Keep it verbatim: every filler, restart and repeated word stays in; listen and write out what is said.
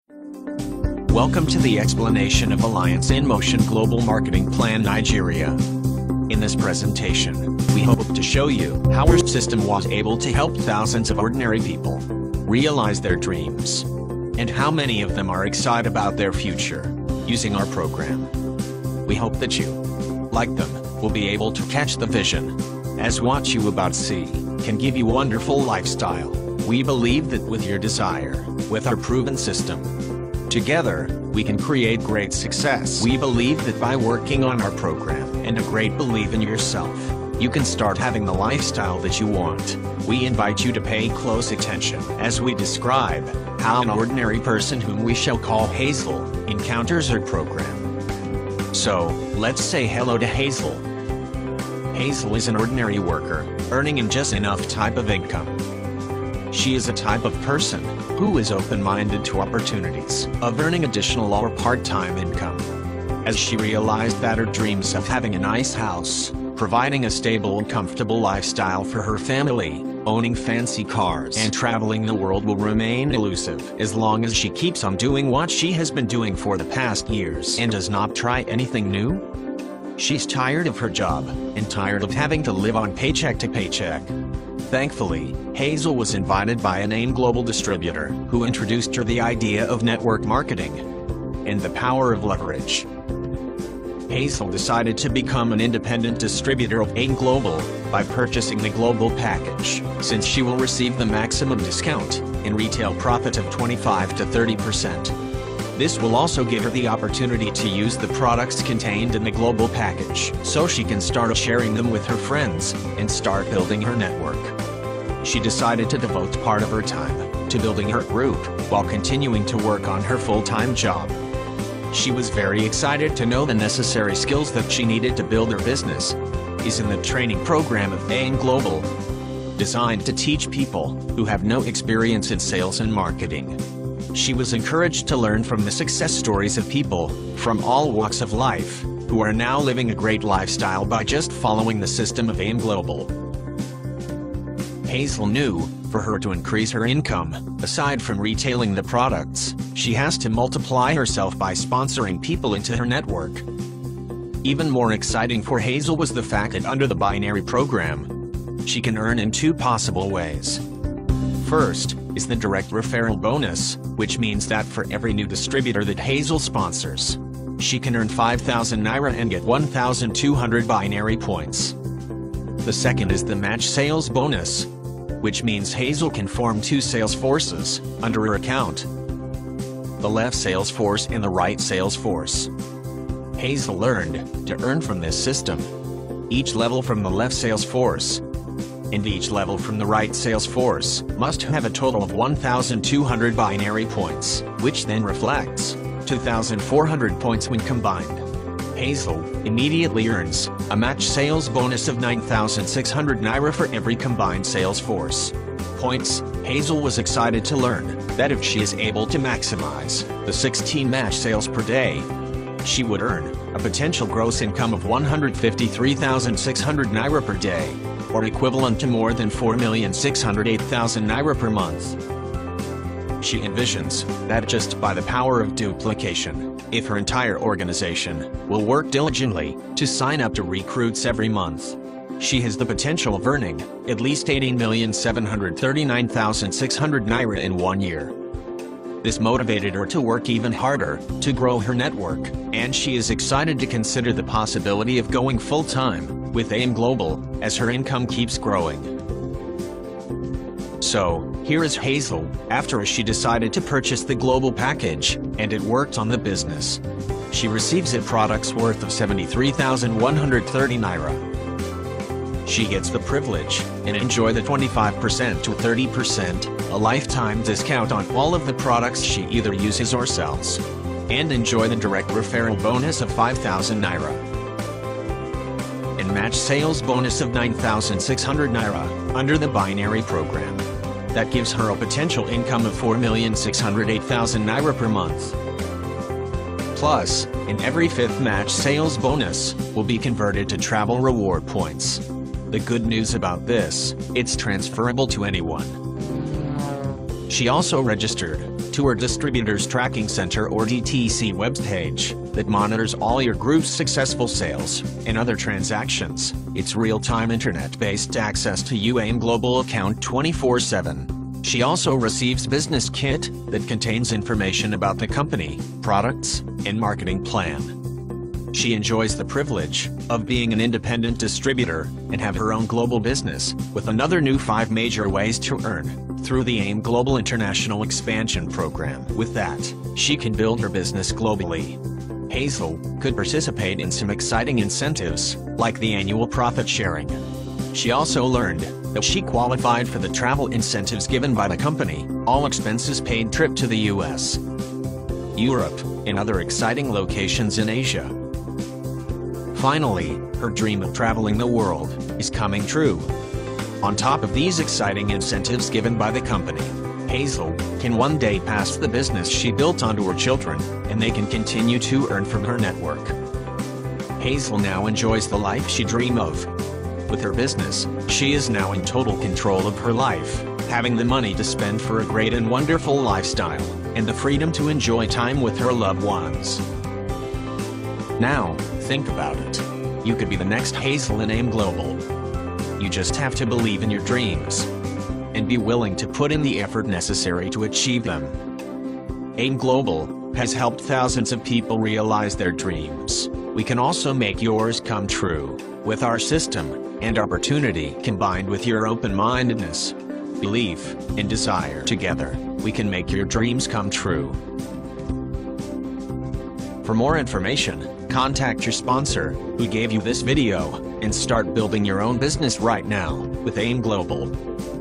Welcome to the explanation of Alliance in Motion Global Marketing Plan Nigeria. In this presentation, we hope to show you how our system was able to help thousands of ordinary people realize their dreams, and how many of them are excited about their future using our program. We hope that you, like them, will be able to catch the vision, as what you about see can give you wonderful lifestyle. We believe that with your desire, with our proven system, together, we can create great success. We believe that by working on our program and a great belief in yourself, you can start having the lifestyle that you want. We invite you to pay close attention as we describe how an ordinary person whom we shall call Hazel encounters our program. So, let's say hello to Hazel. Hazel is an ordinary worker, earning in just enough type of income. She is a type of person who is open-minded to opportunities of earning additional or part-time income. As she realized that her dreams of having a nice house, providing a stable and comfortable lifestyle for her family, owning fancy cars and traveling the world will remain elusive as long as she keeps on doing what she has been doing for the past years and does not try anything new. She's tired of her job and tired of having to live on paycheck to paycheck. Thankfully, Hazel was invited by an AIM Global distributor who introduced her the idea of network marketing and the power of leverage. Hazel decided to become an independent distributor of AIM Global by purchasing the global package, since she will receive the maximum discount in retail profit of twenty-five to thirty percent. This will also give her the opportunity to use the products contained in the global package, so she can start sharing them with her friends and start building her network. She decided to devote part of her time to building her group while continuing to work on her full-time job. She was very excited to know the necessary skills that she needed to build her business is in the training program of AIM Global, designed to teach people who have no experience in sales and marketing. She was encouraged to learn from the success stories of people from all walks of life who are now living a great lifestyle by just following the system of AIM Global. Hazel knew, for her to increase her income, aside from retailing the products, she has to multiply herself by sponsoring people into her network. Even more exciting for Hazel was the fact that under the binary program, she can earn in two possible ways. First is the direct referral bonus, which means that for every new distributor that Hazel sponsors, she can earn five thousand naira and get one thousand two hundred binary points. The second is the match sales bonus, which means Hazel can form two sales forces under her account, the left sales force and the right sales force. Hazel learned to earn from this system. Each level from the left sales force and each level from the right sales force must have a total of one thousand two hundred binary points, which then reflects two thousand four hundred points when combined. Hazel immediately earns a match sales bonus of nine thousand six hundred naira for every combined sales force points. Hazel was excited to learn that if she is able to maximize the sixteen match sales per day, she would earn a potential gross income of one hundred fifty-three thousand six hundred naira per day, or equivalent to more than four million six hundred eight thousand naira per month. She envisions that just by the power of duplication, if her entire organization will work diligently to sign up to recruits every month, she has the potential of earning at least eighteen million seven hundred thirty-nine thousand six hundred naira in one year. This motivated her to work even harder to grow her network, and she is excited to consider the possibility of going full-time with AIM Global as her income keeps growing. So, here is Hazel, after she decided to purchase the global package, and it worked on the business. She receives it products worth of seventy-three thousand one hundred thirty naira. She gets the privilege and enjoy the twenty-five percent to thirty percent, a lifetime discount on all of the products she either uses or sells, and enjoy the direct referral bonus of five thousand naira. And match sales bonus of nine thousand six hundred naira under the binary program. That gives her a potential income of four million six hundred eight thousand naira per month. Plus, in every fifth match sales bonus will be converted to travel reward points. The good news about this, it's transferable to anyone. She also registered to her Distributors Tracking Center or D T C webpage that monitors all your group's successful sales and other transactions. It's real-time internet-based access to your AIM Global account twenty-four seven. She also receives Business Kit that contains information about the company, products, and marketing plan. She enjoys the privilege of being an independent distributor and have her own global business, with another new five major ways to earn through the AIM Global International Expansion Program. With that, she can build her business globally. Hazel could participate in some exciting incentives, like the annual profit sharing. She also learned that she qualified for the travel incentives given by the company, all expenses paid trip to the U S, Europe, and other exciting locations in Asia. Finally, her dream of traveling the world is coming true. On top of these exciting incentives given by the company, Hazel can one day pass the business she built onto her children, and they can continue to earn from her network. Hazel now enjoys the life she dreamed of. With her business, she is now in total control of her life, having the money to spend for a great and wonderful lifestyle, and the freedom to enjoy time with her loved ones. Now, think about it. You could be the next Hazel in AIM Global. You just have to believe in your dreams and be willing to put in the effort necessary to achieve them. AIM Global has helped thousands of people realize their dreams. We can also make yours come true with our system and opportunity. Combined with your open-mindedness, belief, and desire, together, we can make your dreams come true. For more information, contact your sponsor, who gave you this video, and start building your own business right now with AIM Global.